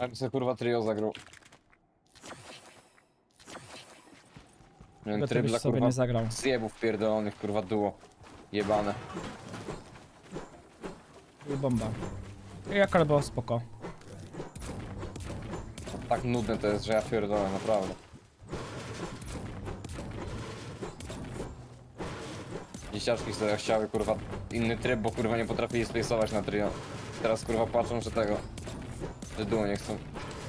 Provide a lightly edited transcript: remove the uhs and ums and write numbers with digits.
A mi sobie kurwa trio zagrał. Ten Bo tryb byś dla sobie kurwa nie zagrał. zjebów pierdolonych, kurwa duo. Jebane. I bomba. I jak albo spoko. Tak nudne to jest, że ja pierdolę, naprawdę. Dzieciaczki sobie chciały kurwa inny tryb, bo kurwa nie potrafili space'ować na trio. Teraz kurwa płaczą, że tego... że duo nie chcą.